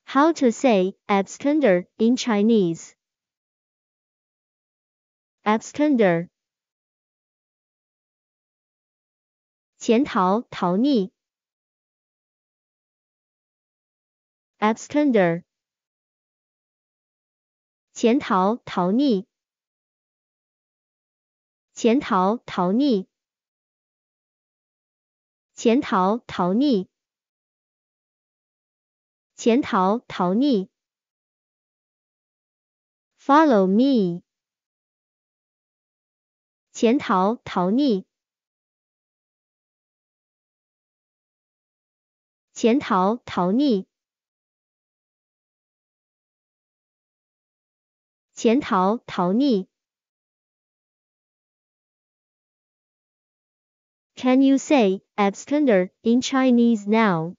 How to say absconder in Chinese? Absconder. 潜逃、逃匿。Absconder. 潜逃、逃匿。潜逃、逃匿。潜逃、逃匿。潜逃、逃匿。Follow me. 潜逃、逃匿。潜逃、逃匿。潜逃、逃匿。Can you say absconder in Chinese now?